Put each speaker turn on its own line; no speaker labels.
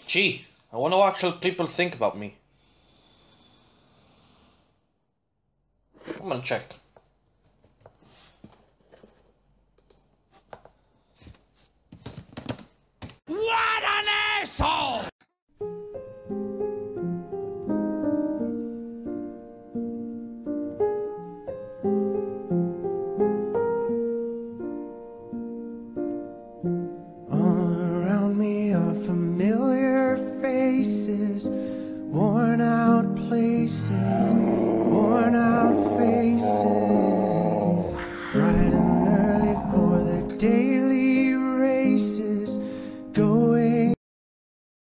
Gee, I wonder what actual people think about me. I'm gonna check.
What an asshole!
All around me are familiar faces, worn out places,